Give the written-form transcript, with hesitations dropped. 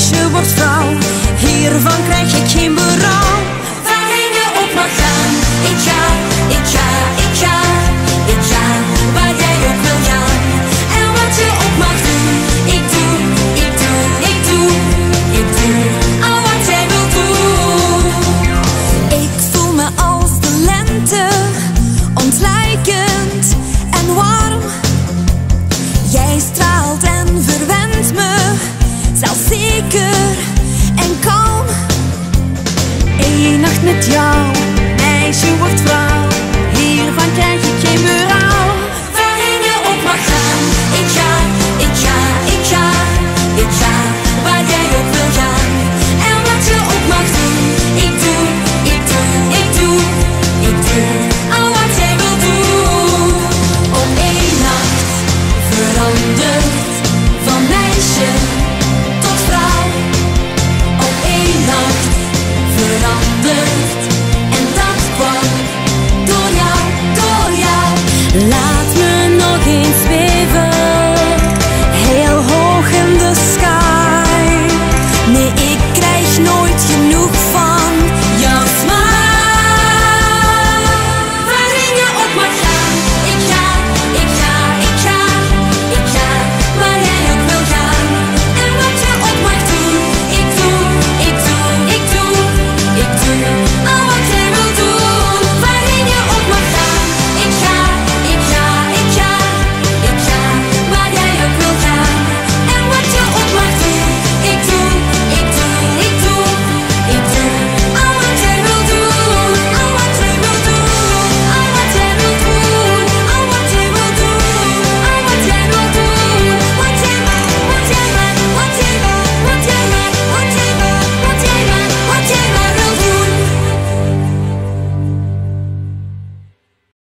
meisje wordt vrouw, hiervan krijg ik geen berouw. Waarheen je ook mag gaan, ik ga, ik ga, ik ga, ik ga, waar jij ook wil gaan. En wat je ook mag doen, ik doe, ik doe, ik doe, ik doe, al wat jij wil doen. Ik voel me als de lente, ontluikend en warm. Jij straalt en verwendt me, zelfzeker en kalm. Eén nacht met jou